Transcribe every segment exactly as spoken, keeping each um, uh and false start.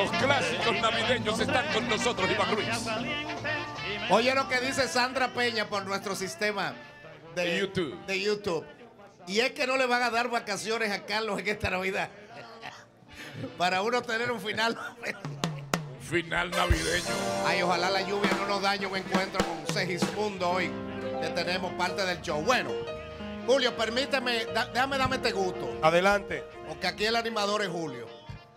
Los clásicos navideños están con nosotros, Iván Ruiz. Oye lo que dice Sandra Peña por nuestro sistema de, de YouTube. de YouTube. Y es que no le van a dar vacaciones a Carlos en esta Navidad. Para uno tener un final. Final navideño. Ay, ojalá la lluvia no nos dañe un encuentro con Segismundo hoy, que tenemos parte del show. Bueno, Julio, permíteme, da, déjame darme este gusto. Adelante. Porque aquí el animador es Julio.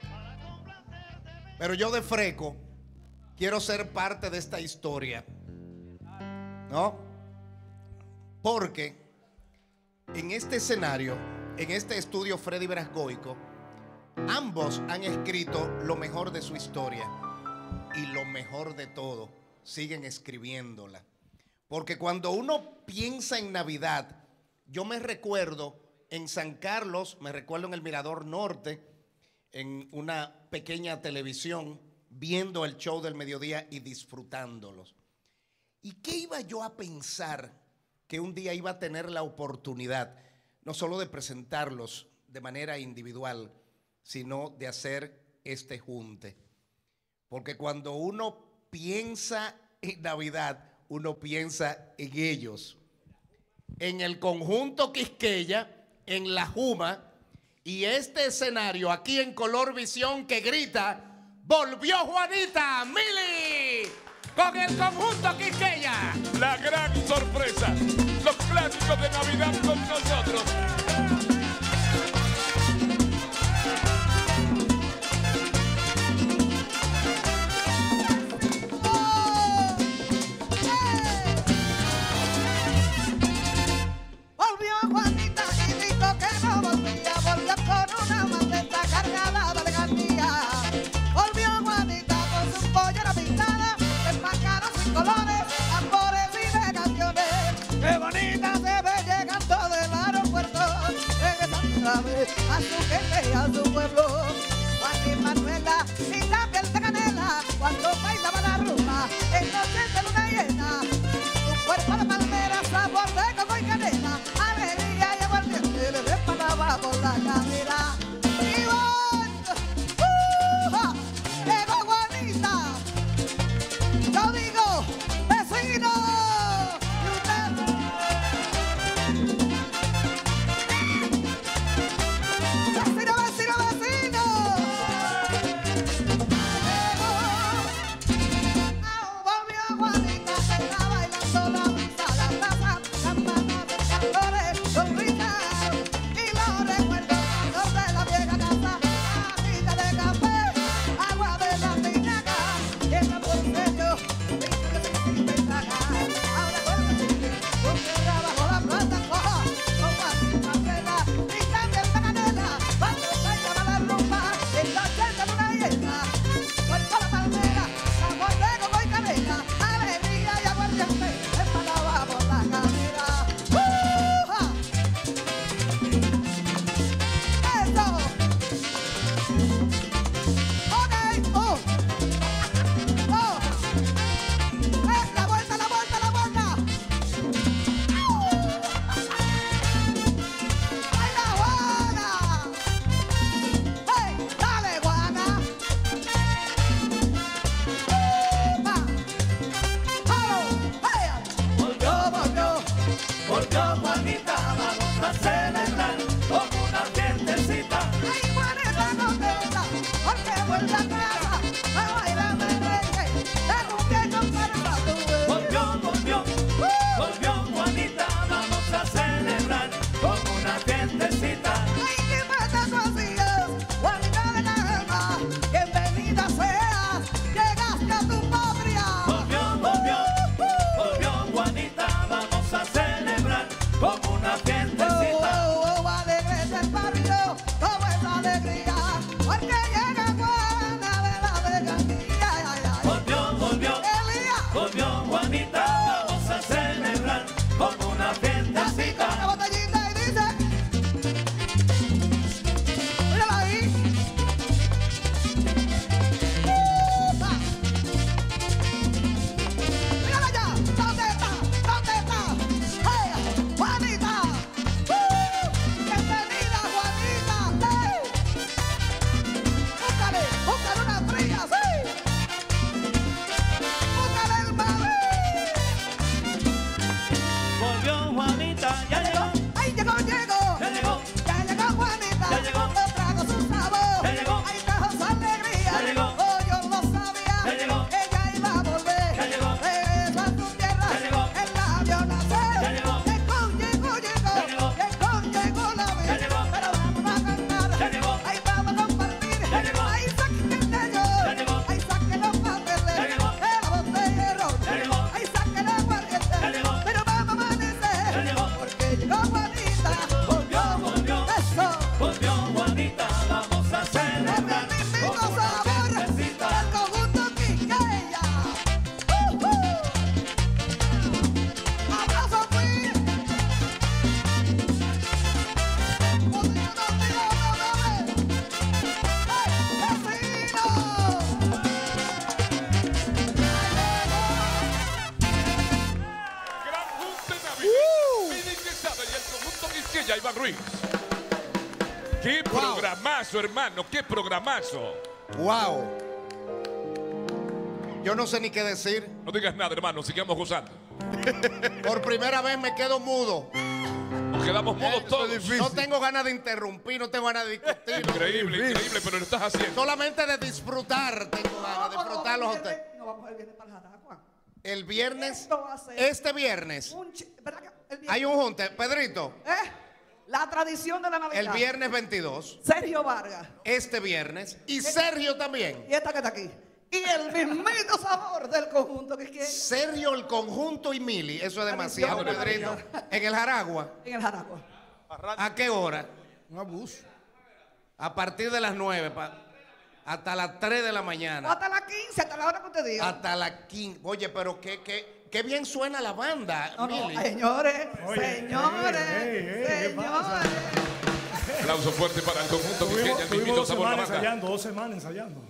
Pero yo de freco quiero ser parte de esta historia, ¿no? Porque en este escenario, en este estudio Freddy Verasgoico, ambos han escrito lo mejor de su historia. Y lo mejor de todo, siguen escribiéndola. Porque cuando uno piensa en Navidad, yo me recuerdo en San Carlos, me recuerdo en el Mirador Norte, en una pequeña televisión, viendo el show del mediodía y disfrutándolos. ¿Y qué iba yo a pensar que un día iba a tener la oportunidad, no solo de presentarlos de manera individual, sino de hacer este junte? Porque cuando uno piensa en Navidad, uno piensa en ellos. En el conjunto Quisqueya, en La Juma, y este escenario aquí en Color Visión que grita, ¡volvió Juanita Mili! Con el conjunto Quisqueya. La gran sorpresa. Los clásicos de Navidad con nosotros. A su gente y a su pueblo, Juan y Manuela, y la piel de canela, cuando bailaba la rumba, en noches de luna llena, su cuerpo de palmera, sabor de coco y canela, alegría y aguardiente, le resbalaba por la cadera. ¡Iván! ¡Uh! ¡Llegó Juanita! Yo digo, vecino. Iván Ruiz. ¡Qué Wow. programazo, hermano! ¡Qué programazo! Wow. Yo no sé ni qué decir. No digas nada, hermano, sigamos gozando. Por primera vez me quedo mudo. Nos quedamos mudos todos. No tengo ganas de interrumpir, no tengo ganas de discutir. Increíble, increíble, pero lo estás haciendo. Solamente de disfrutar tengo ganas, de No, disfrutarlos a no, ustedes. no vamos el viernes para el Jaragua. El viernes, Esto va a ser este viernes, un chi- ¿verdad que el viernes? hay un junte. Pedrito, ¿Eh? La tradición de la Navidad. el viernes veintidós, Sergio Vargas. este viernes, y Sergio también. Y esta que está aquí. Y el mismito sabor del conjunto que es que Sergio, el conjunto y Mili, eso es demasiado, Tradición, Pedrito. tradición. En el Jaragua, en el Jaragua. ¿a qué hora? Un abuso. A partir de las nueve, pa- hasta las tres de la O mañana. hasta las quince, hasta la hora que usted diga. Hasta las quince. Oye, pero qué, qué, qué bien suena la banda, No, no, Mili. señores, Oye, señores, ey, ey, ey, ¿qué pasa? señores. Aplauso fuerte para el conjunto que Tuvimos, el tuvimos mismito dos sabor la semanas banda. ensayando, dos semanas ensayando.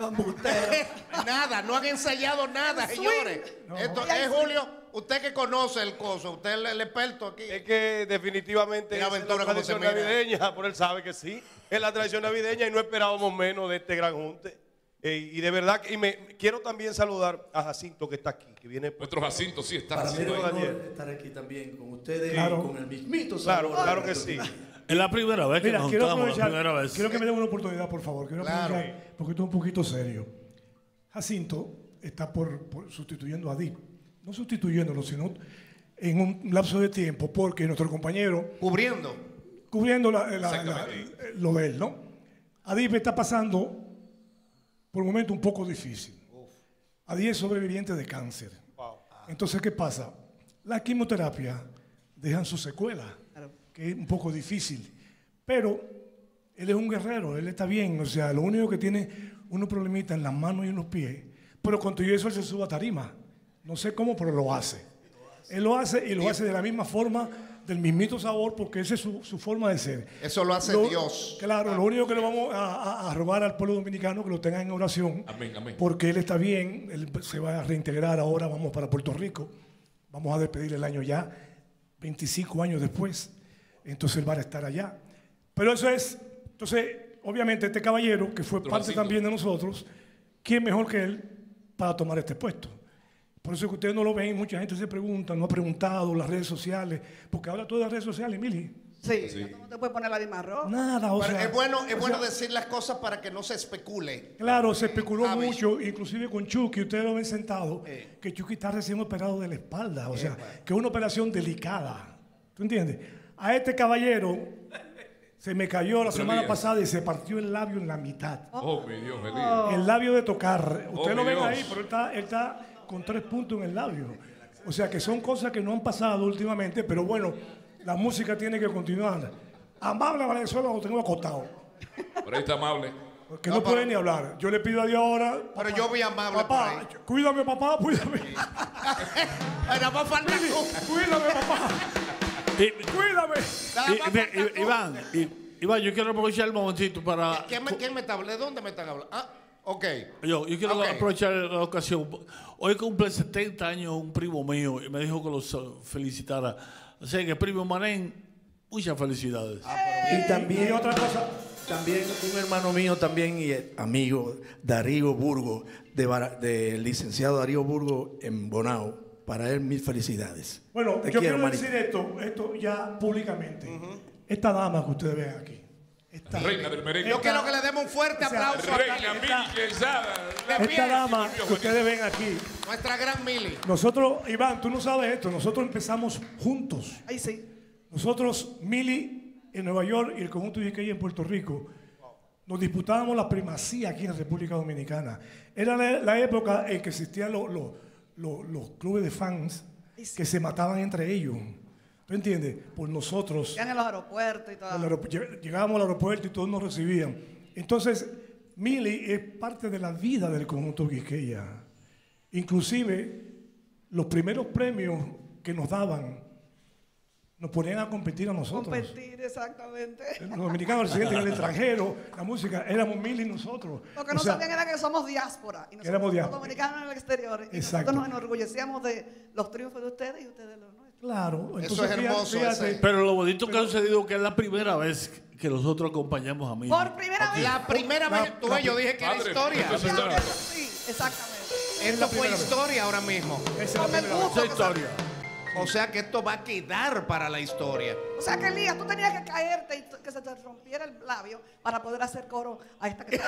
Nada, no han ensayado nada, El señores. No. Esto es Julio, usted que conoce el coso, usted es el, el experto aquí. Es que definitivamente Mira, es la Ventura, cómo se tradición mira. navideña, por él sabe que sí, es la tradición navideña y no esperábamos menos de este gran junte. Eh, y de verdad, que- y me quiero también saludar a Jacinto que está aquí, que viene por Nuestro Jacinto sí está Para mí es haciendo un ahí. honor estar aquí también con ustedes Claro. y con el mismito Claro, sabor. claro que sí. Es la primera vez que Mira, nos quiero juntamos, la aprovechar, primera vez. quiero que me den una oportunidad, por favor. Quiero Claro. aprovechar, porque esto es un poquito serio. Jacinto está por, por sustituyendo a Adip. No sustituyéndolo, sino en un lapso de tiempo, porque nuestro compañero, Cubriendo. cubriendo la- la- la- Exactamente. lo de él, ¿no? Adip está pasando por un momento un poco difícil. Adip es sobreviviente de cáncer. Entonces, ¿qué pasa? La quimioterapia dejan su secuela, que es un poco difícil. Pero él es un guerrero, él está bien. O sea, lo único que tiene unos problemitas en las manos y en los pies. Pero con todo eso él se sube a tarima. No sé cómo, pero lo hace. Él lo hace y lo hace de la misma forma, del mismito sabor, porque esa es su, su forma de ser. Eso lo hace Lo- Dios. Claro, lo único que le vamos a, a- a robar al pueblo dominicano que lo tenga en oración. Amén, amén. Porque él está bien, él se va a reintegrar ahora, vamos para Puerto Rico. Vamos a despedir el año ya, veinticinco años después. Entonces él va a estar allá. Pero eso es, entonces, obviamente este caballero, que fue Otro parte Jacinto. también de nosotros, ¿quién mejor que él para tomar este puesto? Por eso es que ustedes no lo ven, mucha gente se pregunta, no ha preguntado, las redes sociales, porque ahora todas las redes sociales, Mili, Sí, no te puedes poner la lima roja. nada, o Pero sea, es bueno, es o bueno sea, decir las cosas para que no se especule. claro, se especuló Ah, mucho, inclusive con Chucky, ustedes lo ven sentado, Eh. que Chucky está recién operado de la espalda, o sea, que es una operación delicada. ¿Tú entiendes? A este caballero se me cayó la Otro semana día. pasada y se partió el labio en la mitad. Oh, mi Dios, mi Dios. El labio de tocar. Oh, Ustedes lo mi ven Dios. ahí, pero él está, él está con tres puntos en el labio. O sea, que son cosas que no han pasado últimamente, pero bueno, la música tiene que continuar. Amable Valenzuela lo tengo acostado. Por ahí está amable. Porque No, no, puede pero- ni hablar. Yo le pido a Dios ahora. Pero yo vi amable Papá, por ahí. cuídame, papá, cuídame. Ay, nada más falta Mili, tú. cuídame, papá. Y- Cuídame. Nada y- más y- falta y- tú. Iván, y- Iván, yo quiero aprovechar el momentito para... ¿Quién me, quién me está hablando? ¿De dónde me están hablando? Ah, ok. Yo, yo quiero Ok. aprovechar la ocasión. Hoy cumple setenta años un primo mío y me dijo que los uh, felicitara. O sea que, primo Manén, muchas felicidades. Y también, Y otra cosa. también un hermano mío también y eh, amigo, Darío Burgo, de Bara- del licenciado Darío Burgo en Bonao. Para él, mil felicidades. Bueno, Te yo quiero, quiero manito. decir esto, esto ya públicamente. Esta dama que ustedes ven aquí. Esta, Reina del merengue. Yo quiero que le demos un fuerte O sea, aplauso a Reina Mili Quesada. De pie. esta dama que ustedes ven aquí. Nuestra gran Mili. Nosotros, Iván, tú no sabes esto, nosotros empezamos juntos. Ahí sí. Nosotros, Mili en Nueva York y el conjunto de Iqueya en Puerto Rico, nos disputábamos la primacía aquí en República Dominicana. Era la, la época en que existían los, los, los, los clubes de fans que se mataban entre ellos. ¿Tú entiendes? Por nosotros. Ya en los aeropuertos y todo. Al aeropu- lleg- Llegábamos al aeropuerto y todos nos recibían. Entonces, Mili es parte de la vida del conjunto Quisqueya. Inclusive, los primeros premios que nos daban, nos ponían a competir a nosotros. Competir, exactamente. Los dominicanos residentes en el extranjero, la música, éramos Mili y nosotros. Lo que O no sea, sabían era que somos diáspora. Y nosotros éramos somos diáspora. dominicanos en el exterior. Y Exacto. nosotros nos enorgullecíamos de los triunfos de ustedes y ustedes de los nuestros. Claro. Eso entonces, es hermoso. fíjate, ese. Pero lo bonito que ha sucedido que es la primera vez que nosotros acompañamos a mí. Por primera vez. La primera La- vez, tú la- ves, yo dije que era Padre, historia. esto es historia. Sí, exactamente. Esto fue primera vez. historia ahora mismo. esa es la Con el primera vez. gusto Esa que historia. O sea que esto va a quedar para la historia. O sea que Elías, tú tenías que caerte y que se te rompiera el labio para poder hacer coro a esta que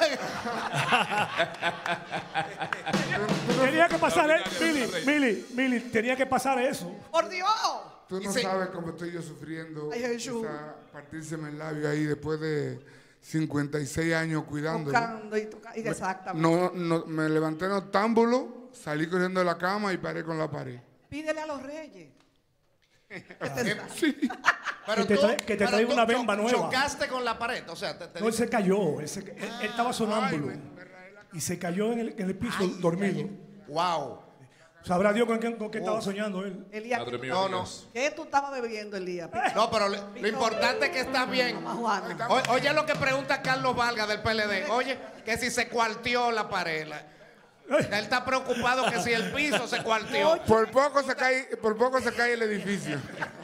Tenía que pasar eso. Mili, Mili, Mili, tenía que pasar eso. ¡Por Dios! Tú no Y se- sabes cómo estoy yo sufriendo. Ay, Jesús. Esa partírseme el labio ahí después de cincuenta y seis años cuidándolo. Buscando y, toca- y exactamente. No, no, me levanté en octámbulo, salí corriendo de la cama y paré con la pared. Pídele a los reyes. Que te- Pero Que te tú- trae- que te pero traiga tú una cho- bemba nueva. Chocaste con la pared. O sea, te, te No, él se cayó. Él, se- él- él estaba sonámbulo. Ay, me- me rayé la Y se cayó en el, en el piso dormido. Wow. Sabrá Dios con qué, con qué estaba soñando él. Elías, Padre mío. No, no. Dios. ¿qué tú estabas bebiendo, Elías? No, pero le- lo importante es que estás bien. Mamá Juana. O- Oye lo que pregunta Carlos Valga del P L D. Oye, que si se cuarteó la pared. La- Él está preocupado que si el piso se cuarteó. Por poco se cae, por poco se cae el edificio.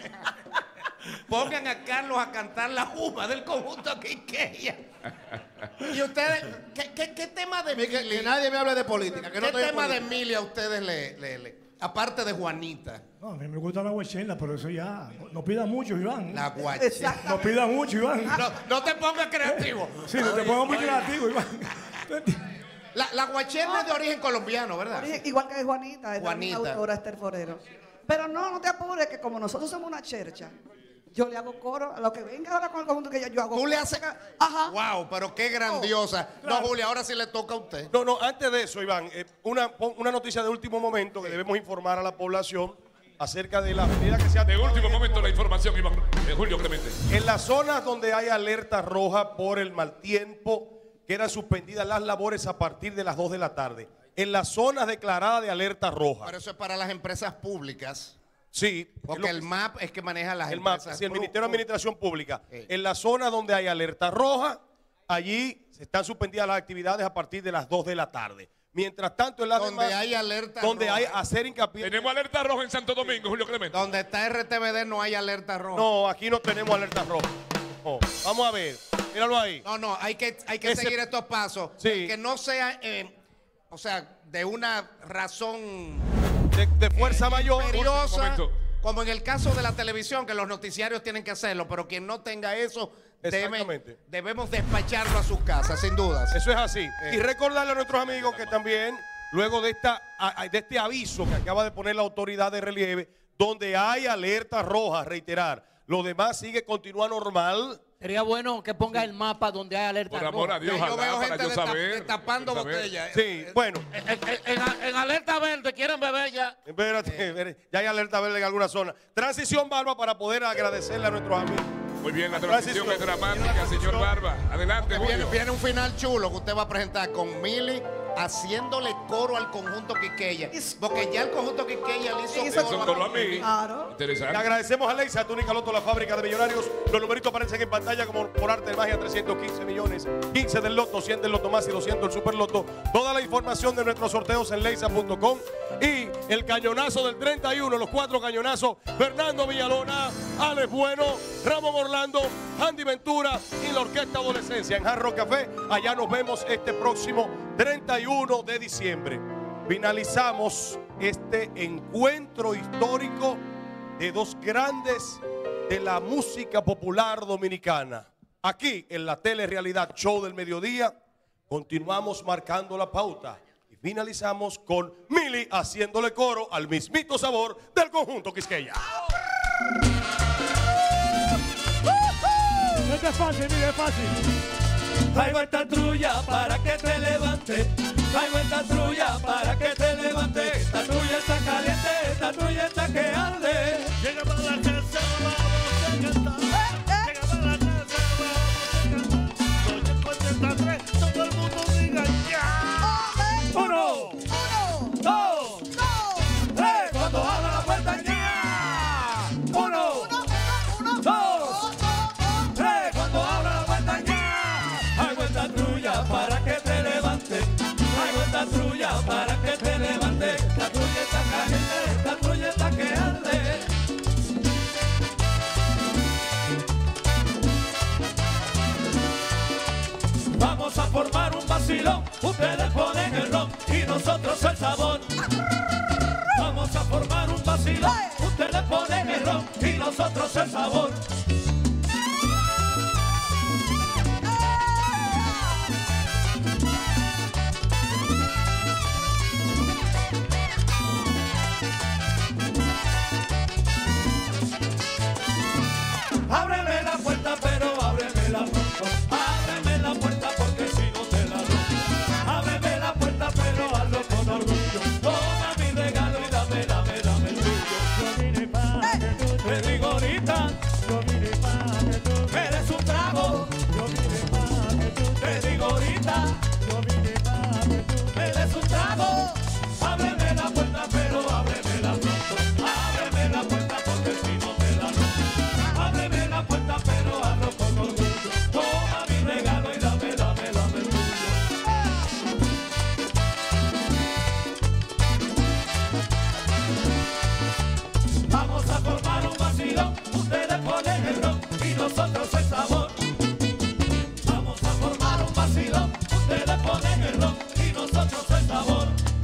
Pongan a Carlos a cantar la juba del conjunto Quiqueya. Y ustedes, ¿qué, qué, qué tema de Que, que nadie me hable de política. Que no ¿Qué estoy en tema de política. Emilia a ustedes le, le- le- aparte de Juanita? No, a mí me gusta la guachela, pero eso ya. No, no pida mucho, Iván. La guacha. Exacto. No pida mucho, Iván. No, no te pongas creativo. Sí, no te pongas muy creativo, Iván. La, la guachela es de origen colombiano, ¿verdad? Origen- Igual que Juanita, es Juanita. la autora Esther Forero. Pero no, no te apures, que como nosotros somos una chercha, yo le hago coro a lo que venga ahora con el conjunto que yo, yo hago. Tú le coro. haces. Ajá. Wow, pero qué grandiosa. No, Julia, ahora sí le toca a usted. No, no, antes de eso, Iván, eh, una, una noticia de último momento que debemos informar a la población acerca de la medida que se ha De tomado último en momento este la información, Iván. Eh, Julio Clemente. En las zonas donde hay alerta roja por el mal tiempo, quedan suspendidas las labores a partir de las dos de la tarde. En las zonas declaradas de alerta roja. Pero eso es para las empresas públicas. Sí, es Porque lo el que- M A P es que maneja las el M A P, empresas. sí, el pu- Ministerio de pu- Administración Pública. Sí. En las zonas donde hay alerta roja, allí se están suspendidas las actividades a partir de las dos de la tarde. Mientras tanto, en las Donde demás, hay alerta donde roja. hay hacer hincapié. Tenemos alerta roja en Santo Domingo, Julio Clemente. Donde está R T V D no hay alerta roja. No, aquí no tenemos alerta roja. No. Vamos a ver, míralo ahí. No, no, hay que, hay que Ese- seguir estos pasos. Sí. Que no sea, eh, o sea, de una razón De, de fuerza mayor. imperiosa, momento. como en el caso de la televisión, que los noticiarios tienen que hacerlo, pero quien no tenga eso, debe- Exactamente. debemos despacharlo a sus casas, sin dudas. Eso es así. Y recordarle a nuestros amigos que también, luego de, esta, a- a- de este aviso que acaba de poner la autoridad de relieve, donde hay alerta roja, reiterar, lo demás sigue, continúa normal. Sería bueno que ponga el mapa donde hay alerta Por amor roja. a Dios, Ya yo ojalá, veo para gente yo destap- saber. destapando saber. botellas. Sí, bueno, En, en- en- en alerta verde, quieren beber ya. espérate, espérate, ya hay alerta verde en alguna zona. Transición, Barba, para poder agradecerle a nuestros amigos. Muy bien, la Transición. transición es dramática, señor Barba. Adelante, Viene, Julio. viene un final chulo que usted va a presentar con Mili haciéndole coro al conjunto Quiqueya. Porque ya el conjunto Quiqueya le hizo, Hizo Eso es coro a mí. Claro. Le Interesante. agradecemos a Leisa, Túnica Loto, la fábrica de millonarios. Los numeritos aparecen en pantalla como por arte de magia, trescientos quince millones, quince del loto, cien del loto más y doscientos del super loto. Toda la información de nuestros sorteos en leisa punto com. Y el cañonazo del treinta y uno, los cuatro cañonazos, Fernando Villalona, Alex Bueno, Ramón Orlando, Andy Ventura y la Orquesta Adolescencia en Hard Rock Café. Allá nos vemos este próximo treinta y uno de diciembre. Finalizamos este encuentro histórico de dos grandes de la música popular dominicana. Aquí en la Telerealidad Show del Mediodía continuamos marcando la pauta y finalizamos con Mili haciéndole coro al mismito sabor del conjunto Quisqueya. Esto es fácil, mire, es fácil. Traigo esta trulla para que te levante. Traigo esta trulla para que te levante. Esta trulla está caliente, esta trulla está que arde. Llega para la casa, vamos a cantar. Llega para la casa, vamos a cantar. Oye, cuenta tres, todo el mundo diga ya. Uno, Uno, Dos, dos, tres, cuando abra la puerta ya. Uno, uno, uno, dos, dos, dos, tres, cuando abra la puerta ya. Traigo esta trulla para que te levante. Traigo esta trulla para que te ponen el ron y nosotros el sabor. Vamos a formar un vacilón. Ustedes ponen el ron y nosotros el sabor. Ábreme la puerta, pero ábremela pronto. Ábreme la puerta porque si no te la rompo. Ábreme la puerta, pero hazlo con orgullo. Toma mi regalo y dame, dame, dame el tuyo. Yo vine pa' que tú te digo ahorita. Yo vine pa' que tú me des un trago. Yo vine pa' que tú te digo ahorita. Yo vine pa' que tú me des un trago. Ábreme la puerta, pero ábremela pronto. Ábreme la puerta porque si no te la rompo. Ábreme la puerta, pero hazlo con orgullo. Toma mi regalo y dame, dame, dame el tuyo. Vamos a formar un vacilón. Ustedes ponen el ron y nosotros el sabor. Vamos a formar un vacilón. Ustedes ponen el ron y nosotros el sabor.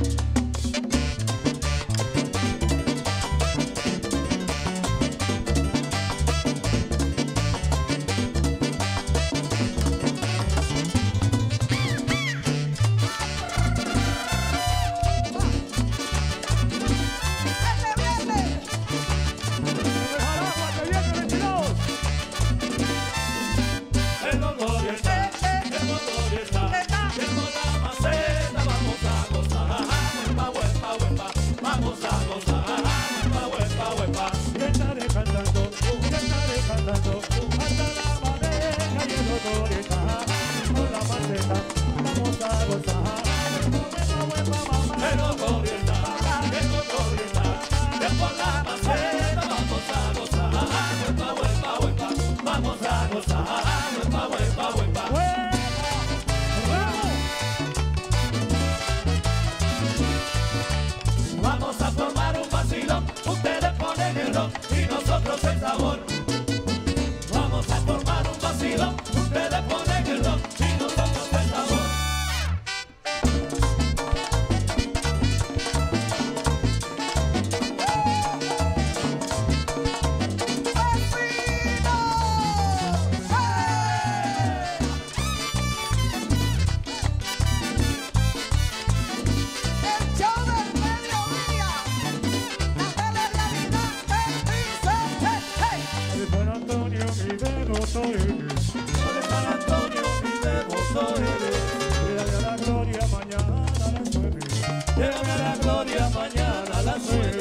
El dolor está, el dolor está, tengo la maceta, vamos a gozar, huepa, huepa, huepa, vamos a gozar, huepa, huepa, huepa. Yo estaré cantando, yo estaré cantando, hasta la madeja y el dolor está, con la maceta, vamos a gozar, huepa, huepa, mamá. El dolor está, el dolor está, tengo la maceta, vamos a gozar, huepa, huepa, huepa, vamos a gozar. Huepa, huepa, huepa. Vamos a formar un vacilón. Ustedes ponen el ron y nosotros el sabor. Vamos a formar un vacilón. Ustedes ponen el ron y nosotros el sabor. El show del mediodía, la telerealidad te dice, hey, hey. De San Antonio mi devoto eres. De San Antonio mi devoto eres. Llévame a la gloria mañana a las nueve. Llévame a la gloria mañana a las nueve.